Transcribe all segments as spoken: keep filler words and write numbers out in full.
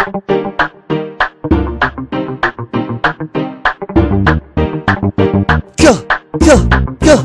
Go, go, go.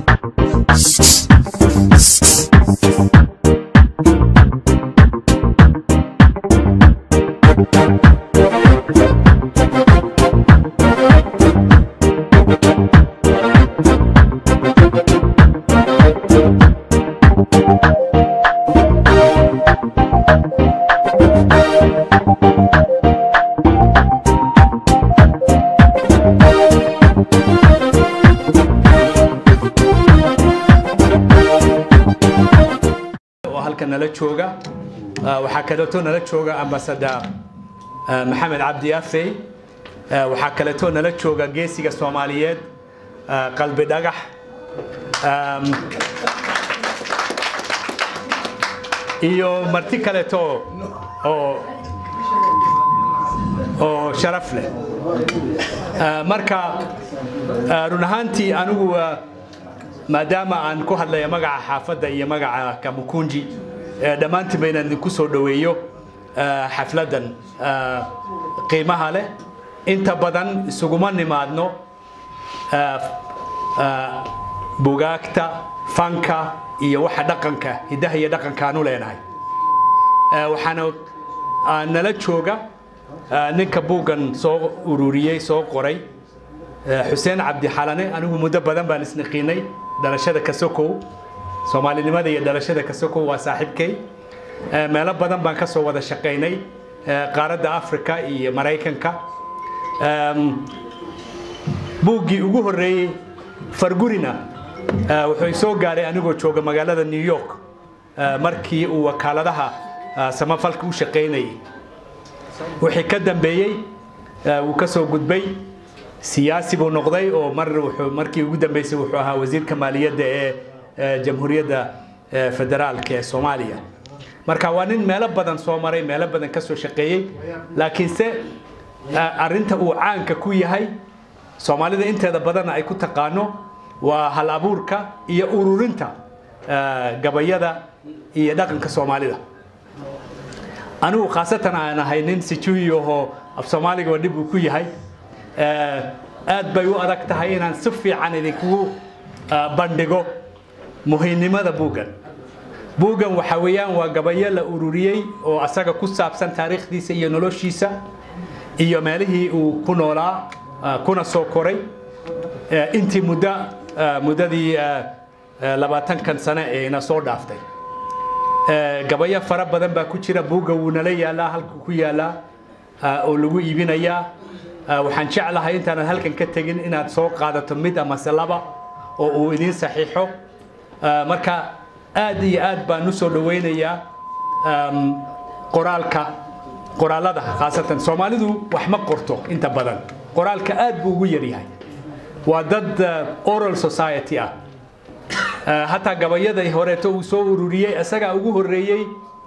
nala jooga waxa kale oo nala jooga ambassador Maxamed Abdi Afey waxa kale oo nala jooga geesiga Soomaaliyeed Qalbidhagax iyo marti kale oo oo sharaf leh marka run ahaantii anigu maadaama aan ku hadlayo magaca xaafadda iyo magaca Kamukunji dhamaantii bayna idinku soo dhaweeyo xafladan qiimaha leh inta badan isuguma nimaadno bugaagta fanka iyo waxa dhaqanka hidaha iyo dhaqanka aanu leenahay waxaana nala jooga ninka buugan soo ururiyay soo qoray Hussein Abdi Halane anigu muddo badan baan isniqiinay dalashada Kasoko Soomaalinimada iyo dalashada Kasoko waa saaxiibkay meelo badan baan ka soo wada shaqeynay qaaradda Afrika iyo Mareykanka buuggii ugu horeeyay fargurina wuxuu soo gaaray anigoo jooga magaalada New York markii uu wakaaladaha samafalka u shaqeynay wixii ka dambeeyay uu ka soo gudbay siyaasi buu noqday oo mar wuxuu markii ugu dambeysay wuxuu ahaa wasiirka maaliyadda ee jamhuuriyadda federaalka ee Soomaaliya marka waa nin meelo badan soo maray meelo badan ka soo shaqeeyay laakiin se arinta uu caanka ku yahay Soomaalida inteeda badan ay ku taqaano waa hal abuurka iyo ururinta gabayada iyo dhaqanka Soomaalida anigu khaasatan aan ahay nin sijuuyo oo af Soomaaliga dib uu ku yahay aad bay u adag tahay inaan si fiican idinku bandhigo muhiimnimada buugan buugan waxa weeyaan waa gabayo la ururiyay oo asaga ku saabsan taariikhdiisa iyo noloshiisa iyo meelihii uu ku noolaa kuna soo koray intii muddo muddadii labaatan kan sano ee ina soo dhaaftay gabayo fara badan baa ku jira buuga uu nala yaalaa halka ku yaala oo lagu iibinayaa waxaan jeclahay intaan halkan ka tagin inaad soo qaadato mid ama laba oo uu idin saxiixo marka aad iyo aad baan u soo dhaweynayaa qoraalka qoraalada khaasatan Soomaalidu wax ma qorto inta badan qoraalka aad buu ugu yar yahay waa dad oral society ah hatta gabayada horeeto uu soo ururiyay asaga ugu horeeyay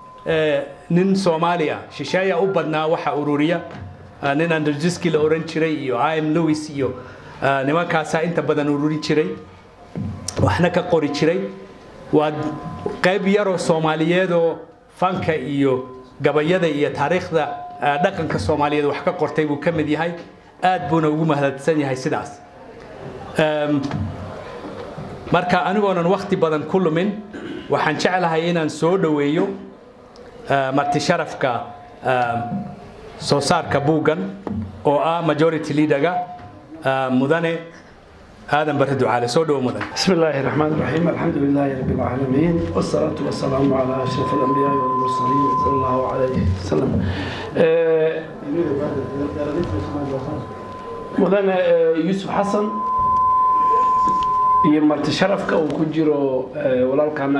nin Soomaaliya shisheeya u badnaa waxa ururiya nin Anderjiski la oran jiray iyo I am Lewis iyo nimankaas inta badan ururin jiray waxna ka qori jiray waa qayb yar oo Soomaaliyeed oo fanka iyo gabayada iyo taariikhda dhaqanka Soomaaliyeed wax ka qortay buu kamid yahay aad buuna ugu mahadsan yahay sidaas marka anigoonan waqti badan ku lumin waxaan jeclahay inaan soo dhaweeyo marti sharafka soo saarka buugan oo ah majority leader-ga mudane آدم برد على سود ومدن. بسم الله الرحمن الرحيم الحمد لله رب العالمين والصلاة والسلام على أشرف الأنبياء والمرسلين صلى الله عليه وسلم. مدن يوسف حسن يمرت شرفك وكجرو ولا كان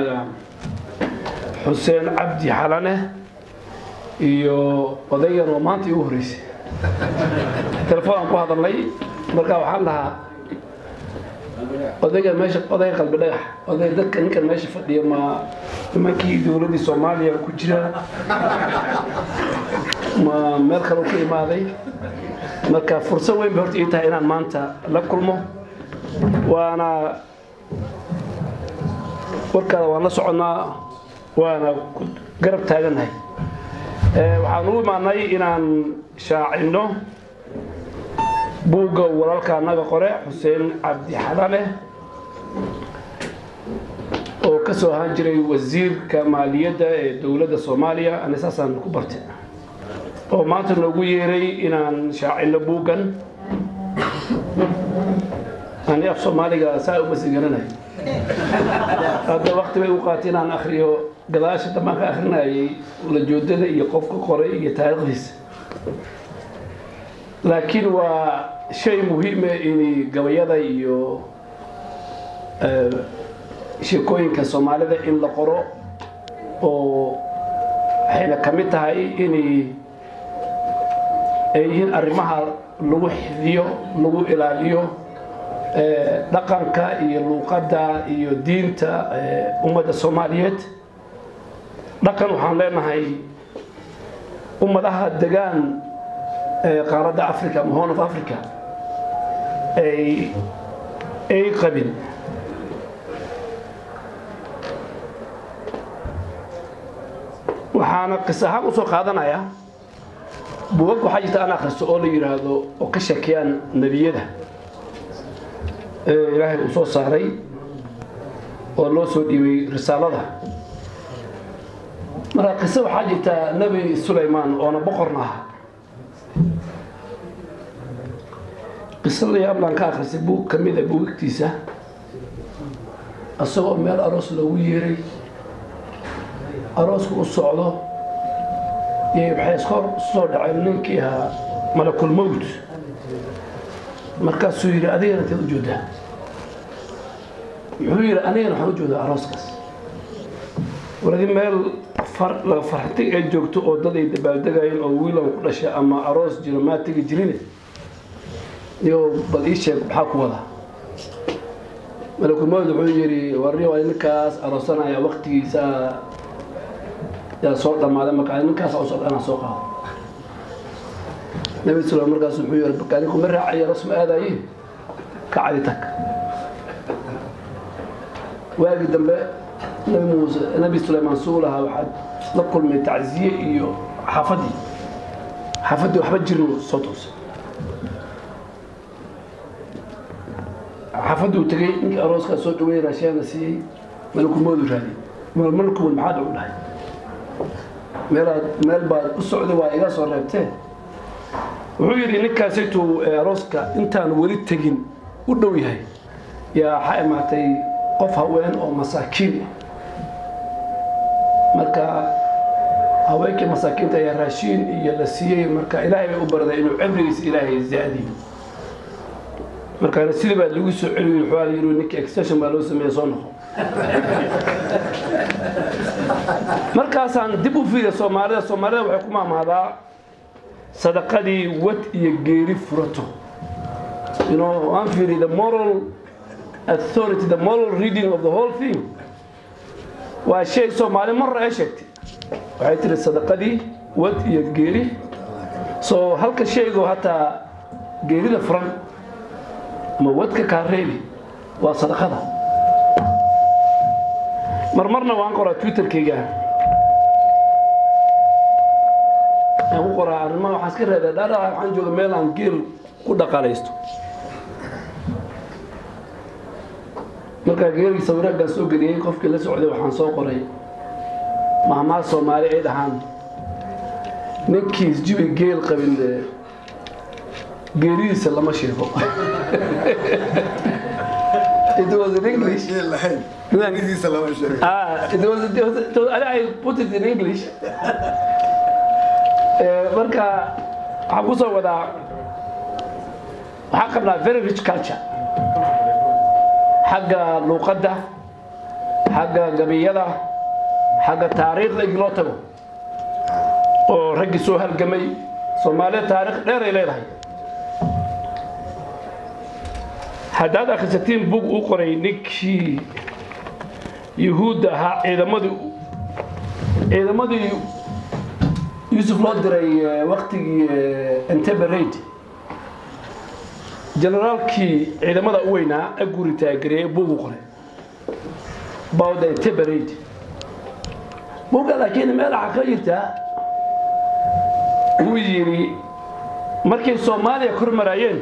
حسين عبدي حلانه iyo odayan oo maanta u horeysay telefoon ku hadalay marka waxaan lahaa odayga meesha oday qalbidhagax oday dadka ninka meesha fadhiya ma nimankii dawladda Soomaaliya ku jira ma meel kale ku imaaday marka fursad weyn bay horta ii tahay inaan maanta la kulmo waana warkaada waan la soconaa waana garab taaganahay waxaan u imaanay inaan shaacino buugga walaalka naga qore Hussein Abdi Halane oo ka soo ahaan jiray wasiirka maaliyadda ee dawladda Soomaaliya ana saasan ku bartay oo maanta noogu yeeray inaan shaacino buuggan أنا في صوماليا ساعة بس جرنا هذا وقت بيوقات أنا آخره قلاش تما آخرنا ولا جودة يقف قري يتعرض لكن وشيء مهم إني قبيلة يو شيء كوين كصوماليا إن لقرأ أو حين كمتها إني إن أرمها لو حذيو لو إلاليو dhaqanka iyo luqadda iyo diinta ummadda Soomaaliyeed dhaqan waxaan leenahay ummadaha degan qaaradda Afrika Horn of Africa ay ay qabin waxaana qisaha u soo qaadanaya buug waxa jirta ana akhristo oo la yiraahdo oo ka shakiyaan nabiyada إلهي وصو صاري والله سو ديوي رسالة مرة قصة حاجة نبي سليمان وانا بقرناها قصة اللي يابلان كاخر سيبوك كميدة بوك تيسا أصوى ميال أروس لويري أروس كو يبحيث خور صور عينينكيها ملك الموت markaas uu yiri adeena tii ujeeda wuxuu yiri aneena waxa ujeeda arooskaas waladii meel far la farxtay ay joogto oo dad ay dabaaldegayeen oo wiil ku dhashay ama aroos jiro ma tagi jirin iyo bal ii sheeg waxa ku wada malakumadu wuxuu yiri wariyo waa ninkaas aroosanaya waqtigiisa yaa soo dhamaaday markaa ninkaas oo soo dhana soo qaado نبي سليمان مركز الحيور بكانكم مرة عيا رسم هذا إيه كعادتك واجد دم نبي موسى نبي سليمان سولها واحد نقول من تعزية إيو حفدي حفدي وحفد جرو صوتوس حفدي وتجي إنك أروس كصوت وين عشان نسي ملك الموت هذه ملك المعاد ولا مال مال بعد السعودية وإيجا صارتين wuxuu yiri ninkaasaytu arooska intaan wali tagin u dhow yahay yaa xaymaatay qof haween oo masaakiin marka haweenkii masaakiinta ayaa raashin iyo la siiyay marka ilaahay bay u barday inuu cimrigiisa ilaahay zaadiyo marka sidii baa lagu soo celiyay wuxuu yiri ninka extension baa loo sameeyay soo noqo markaasaan dib u fiiriyo Soomaalida Soomaalida waxay ku maamaadaa صدقتي وات يجري فرطه you know I'm feeling the moral authority the moral reading of the whole thing وشيء Somali مرة أشكت وعيت الصدقتي وات يجري so هلك الشيء جو حتى جري الفرن ما وات ككاريلي وصدقته مرمرنا وانقرأ تويتر كيجا أنا أقرأ عن ما حسكر هذا لا لا عن جو ميلان جيل كودا قاليستو مركا جيل يسوي رجع سوق جديد كوف كل سعودي وحن سوق قري مع ما صومالي عيد حان نكيس جيب جيل قبل جيريس الله ما شيفه It was in English. Ah, it was. It was. I put it in English. marka waxa ku soo wada waxa qabnaa very rich culture xagga luqadda xagga gabiyada xagga taariikhda iglo tago oo raggi soo halgamay Soomaaliya taariikh dheer ay leedahay hadda akhrisatiin bug u qoray ninkii yahuud ahaa ciidamadii ciidamadii يوسف لودري وقتي انتبريد جنرال كي عندما وينا أقولي تاجري بوقره بعد انتبريد بوقا لكن ما له عقيدة uu yiri markay Soomaaliya kor marayeen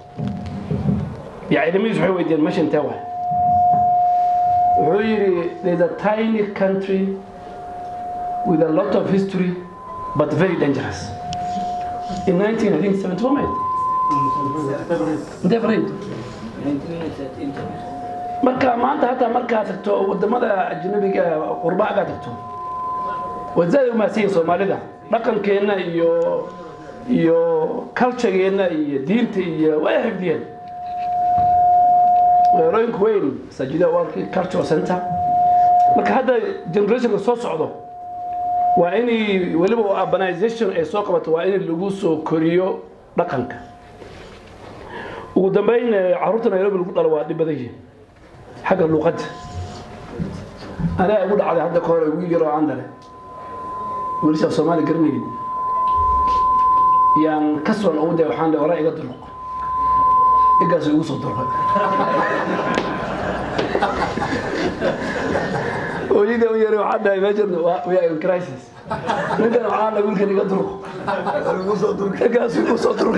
ya ciidamadiisu waxay weydiiyeen meesha intee waay wuxuu yiri there's a tiny country with a lot of history but very dangerous in nineteen seventy-one different marka maanta hataa markaa tagto wadamada ajnabiga qurbaaga tagto wazay uma siin Soomaalida dhaqankeena iyo iyo culture-geena iyo diinta iyo way xifdiyeen weerarooyin weyn sajida walki cultural center marka hadda generation soo socdo waa inay waliba urbanization ay soo qabato waa in lagu soo koriyo dhaqanka ugu dambeyn caruurta Nairobi lagu dhalo waa dibadayeen xagga luqadda ana ugu dhacday hadda koor wiil yar oo aan dhalay wiilsha Soomaali garnay yaan ka soo noqday waxaan leeyahay wara iga dulq igaas ugu soo dulqay وليد ويري وحنا يمجرنا ويا كرايسيس نقدر معانا نقول كان يقدروا قاس يقصدروا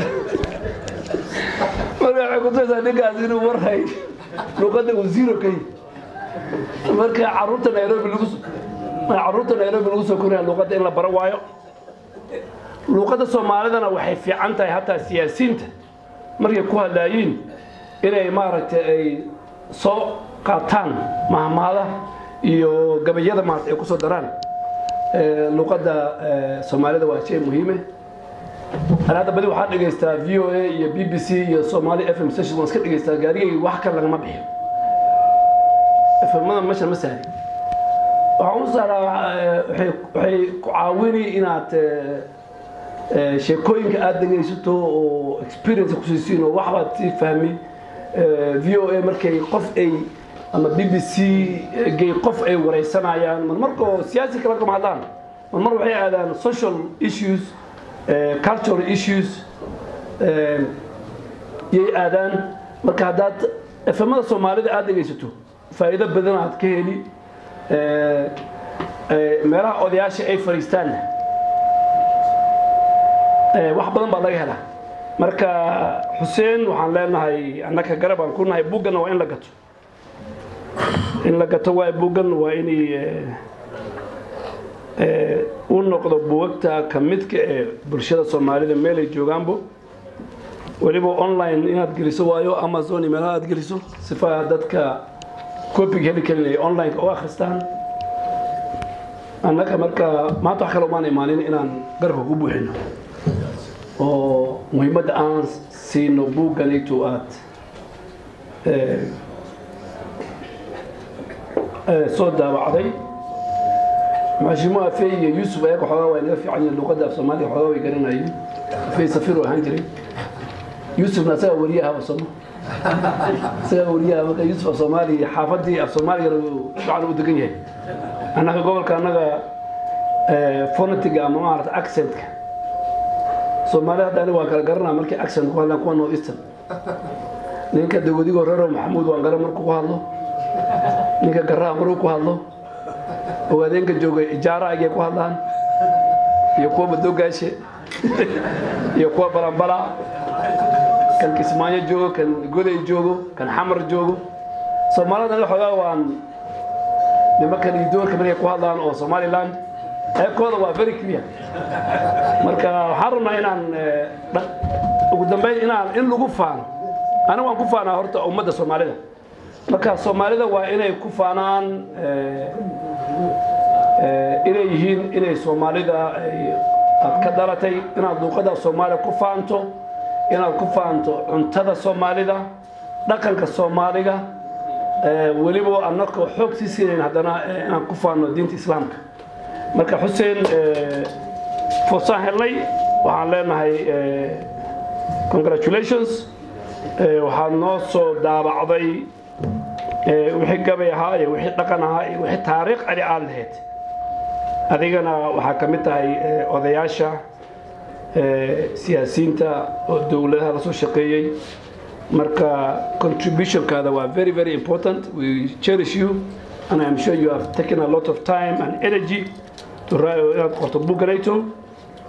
ما يعقدوا إذا نقاس إنه ورهاي نقدر وزيرو كي مركا عروتنا نيروبي لوس ما عروتنا نيروبي لوس كوريا لغة إلا بروايو لغة الصومالية وحي في عنتها حتى سياسيين مركا كوها لاين إلى إمارة صو قاتان مع ماذا iyo gabayada maanta ay ku soo daraan ee luqadda Soomaalida waa shay muhiim ah ana badi waxaan dhageystaa V O A iyo B B C iyo Somali F M station waan iska dhageystaa gaarigay wax kale laga ma bixiyo fahmada meesha ma saari waxaan u saaraa waxay waxay ku caawini inaad sheekooyinka aad dhageysato oo experience ku siisiino wax baad si fahmi V O A markay qof ay ama B B C gay qof ay wareysanayaan marmarkoo siyaasi kala ka hadlaan marmar waxay aadaan social issues cultural issues yay aadaan marka hadaad afamada Soomaalida aad dhageysato faa'iido badan aad ka heli meelaha odayaasha ay fariistaan wax badan baa laga helaa marka Hussein waxaan leenahay annaka garab aan ku nahay buugana waa in la gato in la gato waa buugan waa inay ee u noqdo buugta kamidka ee bulshada Soomaalida meel ay joogaanbo waliba online inaad geliso waayo Amazon email aad geliso sifa dadka copy heli kale online oo akhristaan annaka marka maanta wax kale uma imaanin inaan garba ku buuxino oo muhiimada aan siino buuganito aad ee soo daawacday maashimaa feey Yusuf ay ku xawaa way fiican luqadda Soomaaliya xawaa way garanayeen feey safir oo hanjiri Yusuf nasaa wariyaha Soomaaliya saa wariyaha marka Yusuf Soomaaliya xaafadii af Soomaaliya fiican u degan yahay anaga gobolka anaga ee phonetic ama maarta accent Soomaaliya hadda waa kala garanaa markii accent ku hadlaan kuwa North Eastern ninka dawadiga Raro Maxamuud waan garan markuu ku hadlo ninka garaa maruu ku hadlo ogaadeenka joogay ijaara ay ku hadlaan iyo kuwa madoogaashe iyo kuwa balambala kan Kismaayo joogo kan Goday joogo kan Xamar joogo Soomaalida la xogaa waan nimanka doorka markay ku hadlaan oo Somaliland ay kooda waa very clear marka waxaan rabnaa inaan ugu dambeyn inaan in lagu faano ana waan ku faanaa horta ummadda Soomaalida marka Soomaalida waa inay ku faanaan ee inay yihiin inay Soomaalida ay ka dhalatay inaad luqadda Soomaaliya ku faanto inaad ku faanto cuntada Soomaalida dhaqanka Soomaaliga ee waliba annaka xoog si siinay hadana inaan ku faano diinta Islaamka marka Hussein ee foosahelay waxaan leenahay congratulations ee waxaan noo soo daabacday wixii gabay ahaa iyo wixii dhaqan ahaa iyo wixii taariikh ali aan lahayd adigana waxa kamid tahay odayaasha siyaasiyiinta oo dawladaha la soo shaqeeyay marka contribution kaada waa very very important we cherish you and I am sure you have taken a lot of time and energy to write a book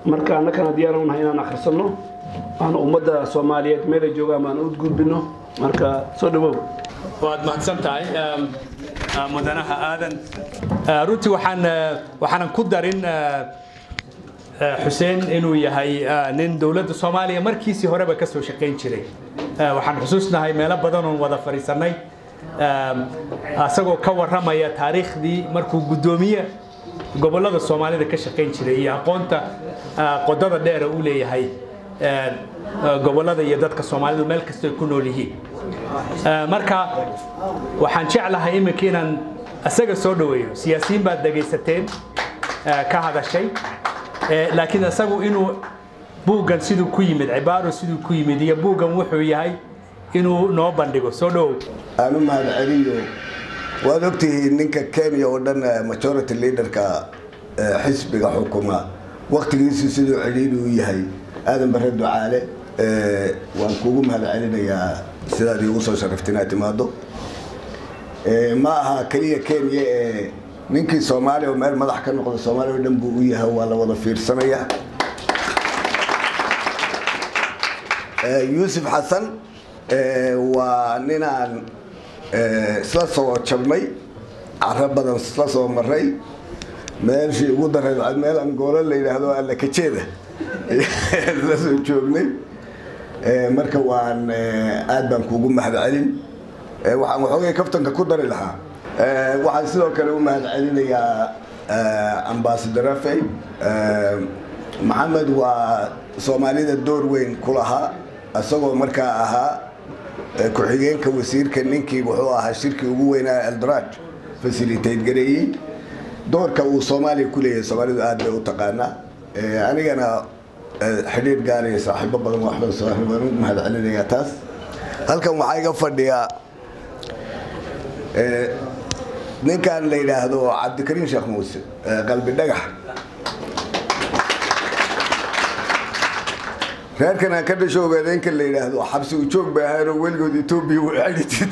marka annagana diyaar u nahay inaan akhrisano aan ummadda Soomaaliyeed meel ay joogaan aan u gudbino marka soo dhawow waad mahadsan tahay mudanaha aadan runtii waxaan waxaan ku darin Hussein inuu yahay nin dawladda Soomaaliya markiisii horeba ka soo shaqeyn jiray waxaan xusuusnahay meelo badan oo wada fariisanay asagoo ka waramaya taariikhdii markuu gudoomiye gobolada Soomaalida ka shaqeyn jiray iyo aqoonta qodada dheer uu leeyahay gobolada iyo dadka Soomaalida meel kasta ku nool yihiin marka waxaan jeclahay iminka inaan asaga soo dhaweeyo siyaasiyiin baad dhageysateen ka hadashay laakiin asagu inuu buugan siduu ku yimid cibaaro siduu ku yimid iyo buugan wuxuu yahay inuu noo bandhigo soo dhaw aanu mahad celiyo waad ogtihiin ninka Kenya oo dhan majority leaderka xisbiga xukuma waqtigiisa siduu celiinu yahay aadan bare ducaale waan kugu mahad celinayaa sidaad igu soo sharaftay timaado ma aha kaliya Kenya ee ninkii Soomaaliya oo meel madax ka noqdo Soomaaliya oo dhan buu u yahay waa la wada fiirsanaya Yusuf Hassan waa ninaan isla soo jabnay carab badan isla soo maray meeshii ugu daray meel Angola la yiraahdo alla ka jeeda la soo joognay marka waan aad baan kugu mahad celin waxaan waxoogay kaftanka ku dari lahaa waxaan sidoo kale u mahad celinayaa ambassador Rafay Maxamed waa Soomaalida door weyn ku lahaa asagoo markaa ahaa ku xigeenka wasiirka ninkii wuxuu ahaa shirkii ugu weynaa Eldraj facilitate gareeyay doorka uu Soomaaliya ku leeyahay Soomaalidu aad bay u taqaanaa anigana xiriir gaar ah saaxiibo badan waxba soo ahlan mahad celinayaa taas halkan waxa iga fadhiya ee ninkan la yiraahdo Cabdikariin Sheekh Muuse Qalbidhagax reerkan aan ka dhasho ogaadeenka la yiraahdo xabsi u joog baahan oo weligood Itoobiya u xidhid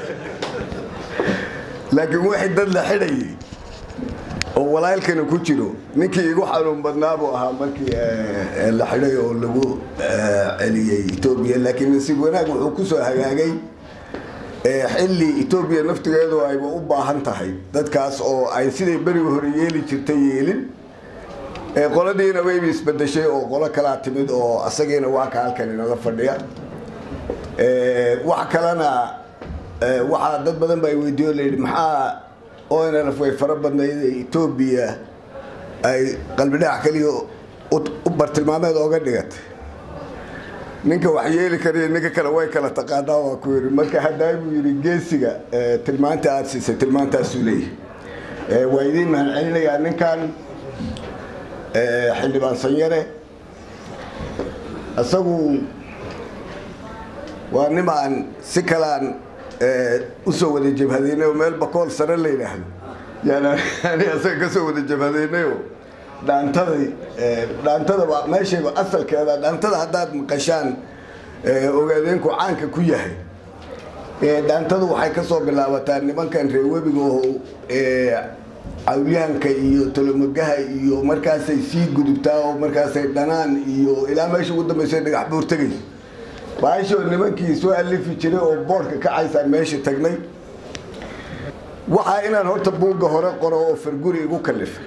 laakiin wixii dad la xidhay oo walaalkana ku jiro ninkii igu xanuun badnaa buu ahaa markii la xidhay oo lagu celiyay Itoobiya laakiin si wanaag wuxuu ku soo hagaagay xilli Itoobiya naftigeedu ay u baahan tahay dadkaas oo ay sidii bariga hore yeeli jirtay yeelin ee qoladiina way isbedeshay oo qolo kala timid oo asageena waa ka halkan inaga fadhiya ee wax kalena waxa dad badan bay weydiyo leeyahay maxaa oo inaan way fara badnayd Itoobiya ay Qalbidhagax kaliya u bartilmaameed ooga dhigatay ninka wax yeeli kariyo ninka kale way kala taqaanaa waa ku yiri marka haday buu yiri geesiga tilmaanta aad siisay tilmaantaas uu leeyahay ee waydiin man celinayaa ninkan ee xildhibaan Sanyare asagu waa nimaan si kalaan u soo wada jabhadeenay meel bakool sare la yiraahdo yaana ani asaga ka soo wada jabhadeenay dhaantada dhaantada waa meesha asalkeeda dhaantada hadaad maqashaan ogaadeenku caanka ku yahay ee dhaantadu waxay ka soo bilaabataa nimankan reer webiga oo ee awliyaanka iyo tolomagaha iyo markaas ay sii gudubtaa oo markaas ay dhanaan iyo ilaa meesha ugu dambeysay dhagax buur tagay baasho nimankii soo alifi jiray oo boorka ka caysaan meesha tagnay waxa inaan horta buuga hore qoro oo farguri igu kalifay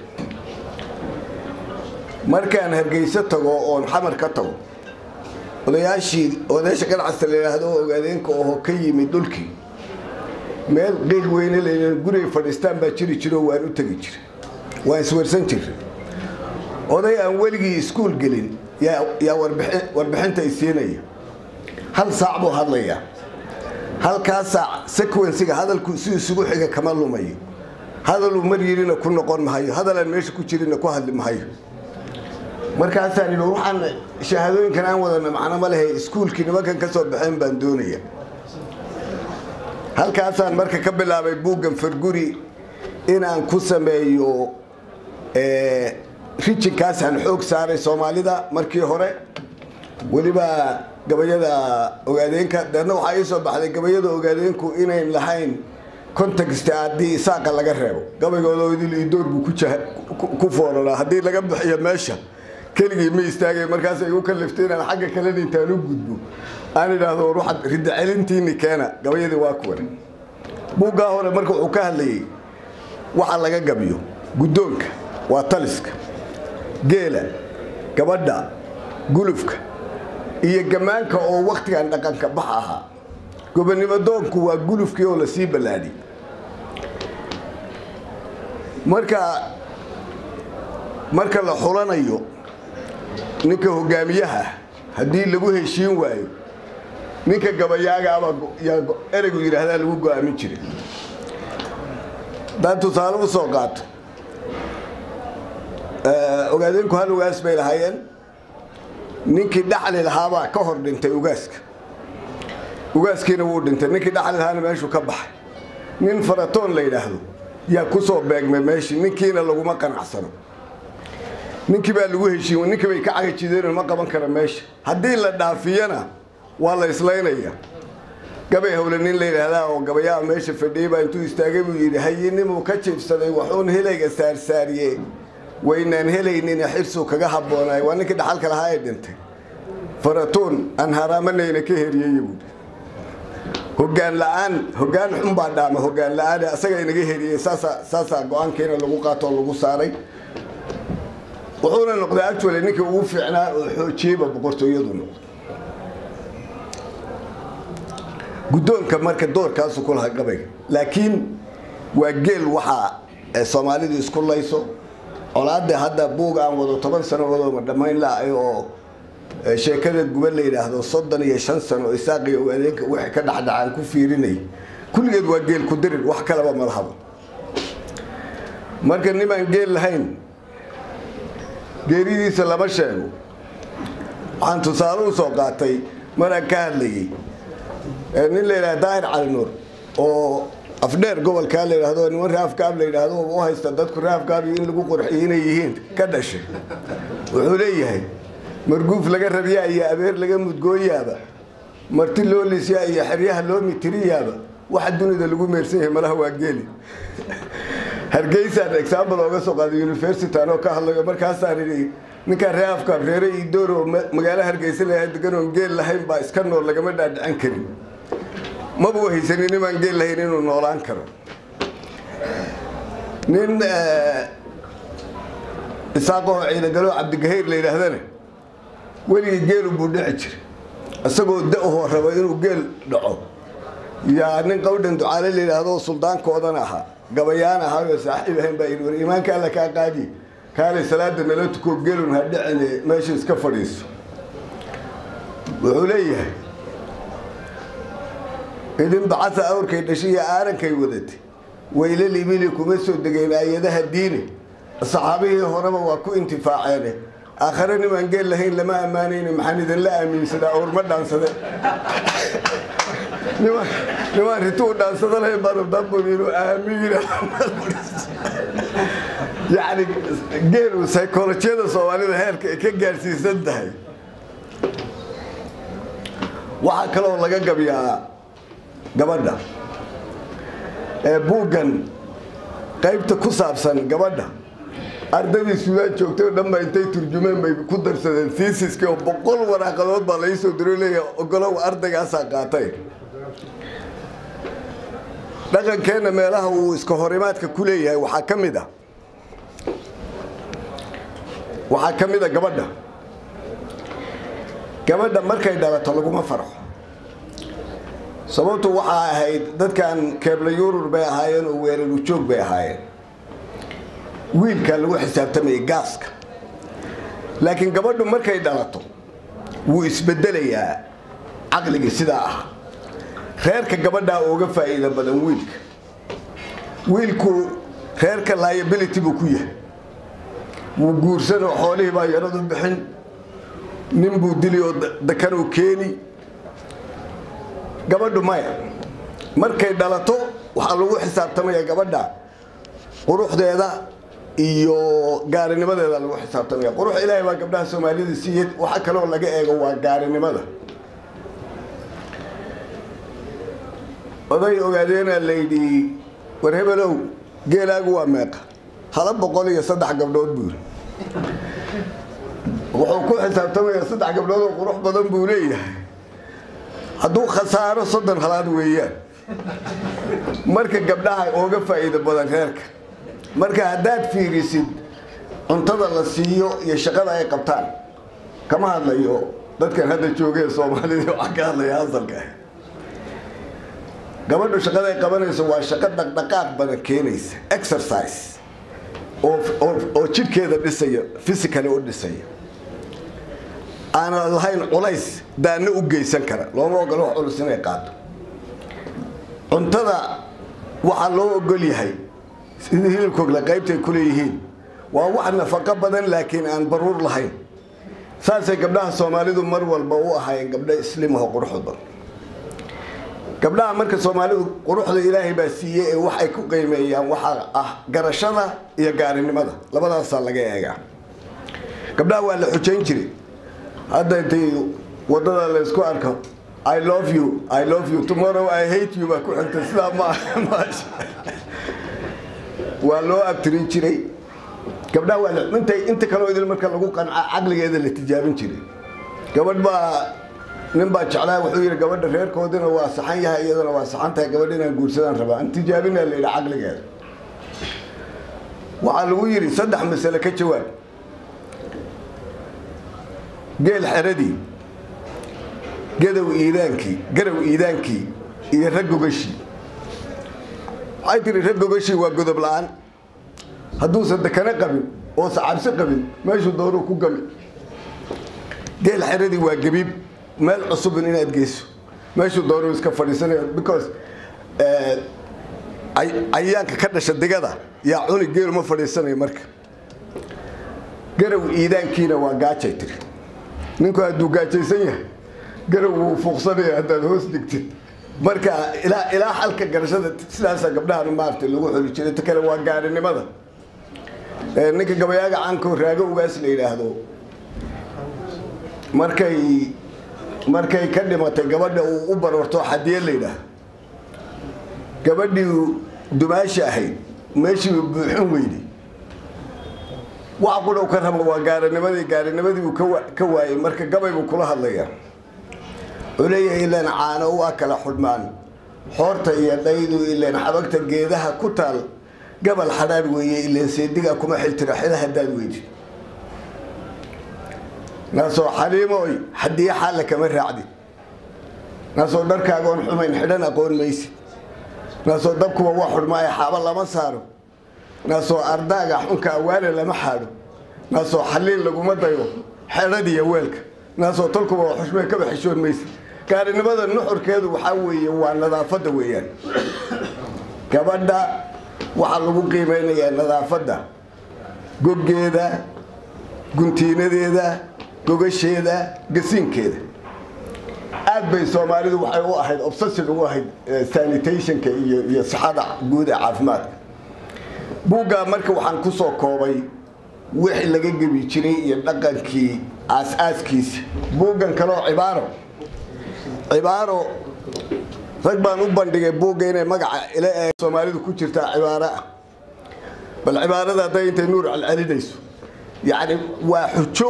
markaan Hargeysa tago oo xamar ka tago odayaashii odayaasha ganacsiga la yiraahdo ogaadeenka oo ka yimid dhulkii meel qiiq weyn leeyahay guriga fadhiistaan baa jiri jiro waan u tagi jiray waa iswarsan jiray oday aan weligii iskuul gelin yaa yaa warbixin warbixinta ay siinaya hal saac buu hadlaya halka saac sequence-ga hadalku si isugu xiga kama lumayo hadal uu mariyina ku noqon maayo hadal aan meesha ku jirina ku hadli maayo markaas aan ilo waxaan shahaadooyinkan aan wadana macna ma leeyahay iskuulkii nimankan ka soo baxeen baan doonaya halkaasaan marka ka bilaabay buugan farguri inaan ku sameeyo ee rijinkaas aan xoog saaray Soomaalida markii hore waliba gabayada ogaadeenka dadna waxa ay soo baxday gabayada ogaadeenku inay lahayn context aadii saaqa laga reebo gabaygoodoo idil door buu ku ku foorala hadii laga bixiyo meesha keligii ma istaagay markaas ay u kalifteen aan xagga kale intaan u gudbo aan idhaahdo ruuxa ridda celintiini keena gabayadii waa kuwan buugaa hore marka uu ka hadlayay waxa laga gabiyo guddoonka waa taliska geela gabadha gulufka iyo gamaanka oo waqtigan dhaqanka bax ahaa gobonimo doonku waa gulufkii oo la sii balaadhi marka marka la xulanayo ninka hogaamiyaha haddii lagu heshiin waayo ninka gabayaaga ama ereygu yidhaahdaa lagu go'aamin jiray daan tusaale u soo qaato ogaadeenku hal ugaas bay lahaayeen ninkii dhaxli lahaabaa ka hor dhintay ugaaska ugaaskiina wuu dhintay ninkii dhaxli lahaana meeshuu ka baxay nin faratoon la yidhaahdo yaa ku soo beegmay meeshii ninkiina laguma qanacsano ninkii baa lagu heshiin ninkii bay ka cagajideen ma qaban kara meesha haddii la dhaafiyana waa la islaynaya gabay hawle nin la yidhaahdaa oo gabayaa meesha fadhiyay baa intuu istaagay buu yidhi hayinimuu ka jiibsaday waxuun helayga saarsaariye waynaan helaynin xirsu kaga haboonaay waa ninkii dhaxalka lahaa ee dhintay faratoon aan haraamanayna ka heriyey buu hoggaan la'aan hoggaan xun baa dhaama hoggaan la'aan asaga inaga heriyey saasa saasa go'aankeena lagu qaato lagu saaray wuxuuna noqday actually ninkii ugu fiicnaa oo xoojiyeyba boqortooyadu noqday guddoonka marka doorkaasu ku lahaa gabayga laakiin waa geel waxaa soomaalidu isku layso colaadda hadda buug aan wado toban sano wado dhammayn lahay oo sheekada guba la yidhaahdo soddon iyo shan sano isaaqii ogaadeenka wixii ka dhacdhacaan ku fiirinay kulligeed waa geel ku dirir wax kalaba ma lahaba marka nimaan geel lahayn geeridiisa lama sheego waxaan tusaale u soo qaatay maraan ka hadlayay nin la yidhahdo daahir cali nuur oo afdheer gobolkaa la yidhaahdo niman raafkaab la yidhaahdo u haysta dadku raafkaab in lagu qurxiyo inay yihiin ka dhashay wuxuu leeyahay marguuf laga rabiyaa iyo abeer laga mudgooyaaba marti loo lisyaa iyo xeryaha loo mitiriyaaba waxa dunida lagu meersan yahay malaha waa geeli hargeysaan example ooga soo qaaday university anoo ka hadlayo markaasaan idhi ninkaan raafkaab reere iyo door oo magaalo hargeysa leeyahay degan oon geel lahayn baa iska nool lagama dhaadhicin karin maba u haysanin nimaan geel lahayn inuu noolaan karo nin isaaqoo ciidagalo cabdigahayr la yidhaahdana weligii geelu buu dhici jiray isagoo da-ahoo raba inuu geel dhaco yaa nin qawdhan ducaale la yidhaahdo suldaankoodan ahaa gabayaan ahaayoo saaxiib ahayn baa yidhi war iimaanka alla kaa qaadi kaalay salaada nala tukoo geelun ha dhicine meesha iska fadhiiso wuxuu leeyahay idin bacasa awrkay dhashay iyo aarankay wadatay wayla libili kuma soo degeen aayadaha diini saxaabihii horeba waa ku intifaaceene aakhare nimaan geel lahayn lama ammaanayne maxaan idinla aaminsadaa awr ma dhaansade nimaan rituu dhaansada lahayn baanubdabun inuu aamiina yacni geelu saykolojiyada soomaalida heerka ay ka gaadhsiisan tahay waxaa kaloo laga gabiyaa gabadha ee buuggan qaybta ku saabsan gabadha ardaydii suudaan joogtay oo dhan baa intay turjumeen bay ku darsadeen theesiskii oo boqol waraaqadood baa laga soo diro leeyahay ogolow ardaygaasaa qaatay dhaqankeenna meelaha uu iska horimaadka ku leeyahay waxaa ka mid ah waxaa ka mid a gabadha gabadha markay dhalato laguma farxo sababtu waxaa ahayd dadkan keebla yurur bay ahaayeen oo weeraru joog bay ahaayeen wiilka lagu xisaabtamayay gaaska laakiin gabadhu markay dhalato wuu isbedelayaa caqligii sidaa ah reerka gabadhaa uga faa'iido badan wiilka wiilku reerka liability buu ku yahay wuu guursanoo xoolihii baa yaradu bixin nin buu dili oo dakan uu keeni gabadhu maya markay dhalato waxaa lagu xisaabtamaya gabadha quruxdeeda iyo gaarinimadeeda lagu xisaabtamaya qurux ilaahay baa gabdhaha Soomaalida siiyay waxa kale oo laga eego waa gaarinimada oday ogaadeena lady war hebelow geelaagu waa meeqa hala boqol iyo saddex gabdhood buu wuxuu ku xisaabtamayaa saddex gabdhood oo qurux badan buu leeyahay hadduu khasaaro soddon halaad weeyaan marka gabdhaha ooga faa'iido badan reerka marka haddaad fiirisid cuntada la siiyo iyo shaqada ay qabtaan kama hadlayo dadkan hadda joogay Soomaalida waxa ka hadlaya asalka gabadhu shaqada ay qabanayso waa shaqo dhaqdhaqaaq badan keenaysa exercise oo oo jidhkeeda dhisaya physically u dhisaya ana lahayn culays daana u geysan kara looma ogolo wax culus inay qaato cuntada waxa loo ogol yahay sidii hilibkooda qaybtay ku leeyihiin waa wax nafaqo badan laakiin aan baruur lahayn saasay gabdhaha Soomaalidu mar walba u ahaayeen gabdho islaam ah qurux badan gabdhaha marka Soomaalidu quruxda Ilaahay baa siiyay ee wax ay ku qiimeeyaan waxa ah garashada iyo gaarinimada labadaas laga eegaa gabdhaha waa la xujeyn jiray hadda intii wadada la isku arko I love you I love you tomorrow I hate you ba ku xigta islaam ma waa loo abtirin jiray gabdhaha waa inta inta kale oo idil marka lagu qanca aqligeeda la tijaabin jiray gabadh ba nin ba jeclaa wuxuu yiri gabadha reerkoodina waa saxan yahay iyadana waa saxan tahay gabadhina guursadaan rabaa in tijaabina la ila aqligeeda waxa lagu yiri saddex mas'ale ka jawaab geel xaradii gadow iidaanki garow iidaanki iyo ragogashi ay tiri ragogashi waa godob la'aan hadduu sadakana qabin oo saxabsi qabin meeshu dooru ku gal geel xaradii waa gabiib meel cusub inaad geyso meeshu dooru iska fadhiisanayo because ee ay ayaanka ka dhasha digada yaa cuni geel ma fadhiisanayo marka garow iidaankiina waa gaajay tiri ninku hadduu gaajaysan yahay garow wuu fuuqsanaya haddaad hoos dhigtid marka ilaa ilaa halka garashada sidaas gabdhaha maartay lagu xuli jiray ta kale waa gaarinimada ee ninka gabayaaga caanko raago ugaas la yiraahdo markay markay ka dhimatay gabadha uu u barorto xadiye la yiraahdo gabadhii dumaashi ahayd meeshii buuxin weydi waxa ku dhow ka rabo waa gaarinimadii gaarinimadii uu ka waayay marka gabaygu kula hadlaya uleeyahay ilaan caano waa kala xudmaan horta iyo dhaydu ilaan xabagta geedaha ku taal gabal xadaan weeye ilaan seediga kuma xiltira xilaha hadaad weeydi naasoo xariimoy hadiye xal kama raacdi naasoo dharkaaga oo xumayn xidhan aqoon maysi naasoo dabkuwa waa xudmaay xaaba lama saaro naasoo ardaaga xunka awaale lama xaado naasoo xaliin laguma dayo xeeladiya weelka naasoo tolkuwa xushmay ka baxishoon maysi gaarinimada nuxurkeedu waxa weeye waa nadaafada weeyaan gabadha waxa lagu qiimeynayaa nadaafada gobgeeda guntiinadeeda gogasheeda gasiinkeeda aad bay Soomaalidu waxay u ahayd obsession ugu ahayd sanitationka iyo iyo saxada guud ee caafimaadka buuga marka waxaan ku soo koobay wixii laga gabi jiray iyo dhaqankii aas-aaskiisa buugan kale oo cibaaro cibaaro rag baan u bandhigay buuga inay magaca ila ee Soomaalidu ku jirta cibaaro bal cibaarada haday intay nuur al-alidayso yaani waa xujo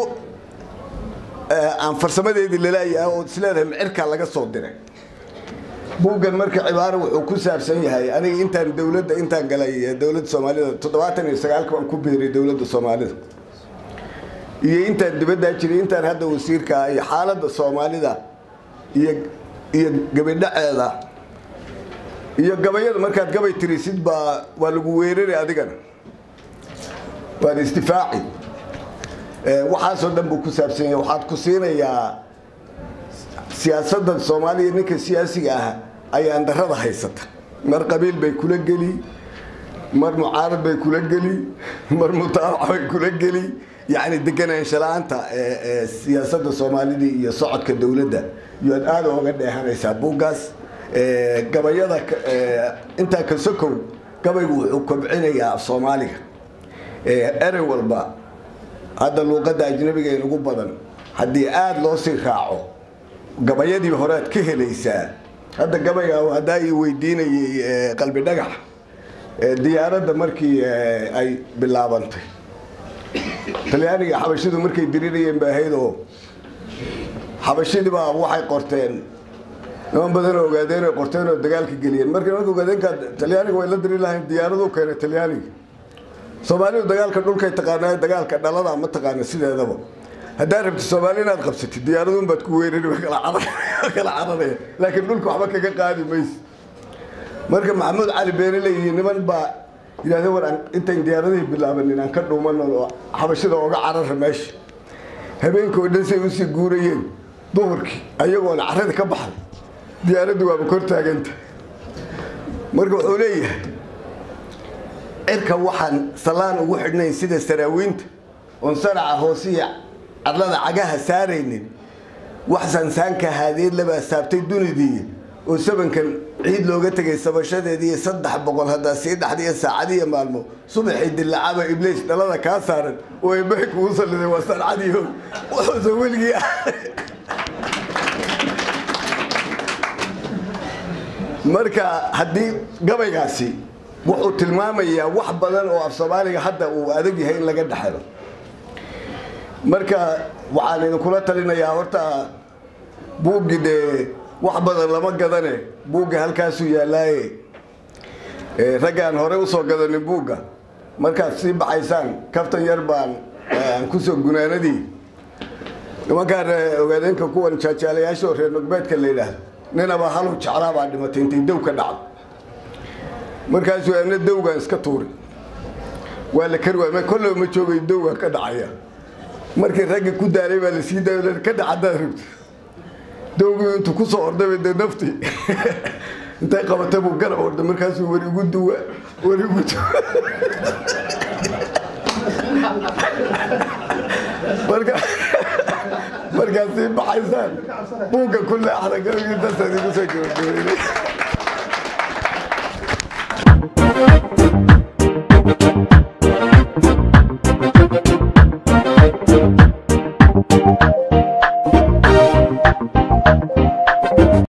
aan farsamadeedii leeyahay oo isleedahay micirka laga soo diray buugan marka cibaaro wuxuu ku saabsan yahay aniga intaan dawladda intaan galay dawladda Soomaalida toddobaatan iyo sagaal ka ku biiray dawladda Soomaalida iyo intaan dibadda jiray intaan hadda wasiirka iyo xaaladda Soomaalida iyo iyo gabadhaceeda iyo gabayada markaad gabay tirisid ba waa lagu weeraray adigana waa istifaaci ee waxa soo dhanbu ku saabsan yahay waxaad ku siinayaa siyaasadda Soomaaliya ninka siyaasiga ah ayaan darada haysata mar qabiil bay kula gali mar mucaarad bay kula gali mar mutaabac bay kula gali yaani deganaansho la'aanta ee siyaasadda Soomaalida iyo socodka dawladda iyo aad uga dheehanaysa buugaas ee gabayada inta ka sokow gabaygu wuxuu kobcinayaa Soomaaliga ee eray walba hada luqadda ajnabiga ee ugu badan hadii aad loo sii raaco gabayadii hore ka helaysaa hada gabayga hada ay weydiinayay qalbidhagax ee diyaaradda markii ay bilaabantay talyaaniga xabashidu markay dirirayeen baahaydo xabashidii baa waxay qorteen niman badan oo ogaadeen oo qorteen oo dagaalka geliyeen markii markay ogaadeen ka talyaaniga way la diri lahayn diyaaradu keenay talyaaniga Soomaalidu dagaalka dhulka taqaanay dagaalka dhalada ma taqaan sideedaba hadaa rabto Soomaali inaad qabsatid diyaaradu baad ku weerari kala carab kala carabay laakiin dhulka waxba kaga qaadi mays marka Maxamed Ali Beerle iyo niman ba ilaahay war inta diyaaradii bilaaban inaan ka dhuuman oo xabashida uga carar meesha habeenkii dhisay u si guurayeen duhurkii ayagoo carrada ka baxay diyaaraddu waa kor taaganta marka wuxuu leeyahay irka waxaan salaan ugu xidhnay sida saraawiinta oo saraca hoosiya adlada cagaha saaraynin waxsan saanka haadii laba saabtay dunidii oo sabankan ciid looga tagay sabashadeedii saddex boqol hada si dhaxdiya saacadiya maalmo subaxii dilacaba iblis dhalada ka saaran oo ay bixi ku saliday waa saacadiyo wuxuu wilgi marka hadii gabaygaasi wuxuu tilmaamayaa wax badan oo af Soomaaliga hadda uu adag yahay in laga dhaxlo marka waxaan idin kula talinayaa horta buugide wax badan lama gadane buuga halkaas uu yaalay ee ragaan hore u soo gadanin buuga marka si baxaysan kaftan yar baan ku soo gunaanadii nimanka ogaadeenka kuwan jaajaalayaasha reer nugbeedka leeyahay ninaba halu jeclaa baa dhimatay intii dow ka dhacay markaas waa dowga iska tuuri waa la karwaamay kullu ma joogay dowga ka dhacaya markii rag ku daalay baa la sii daaway ka dhacday rubta dowgu intu ku soo orday nafti intay qabatay buu garab orday markaas uu wari ugu duwa wari ugu marka markaas si baxaysan buuga kullu xaraga inta soo soo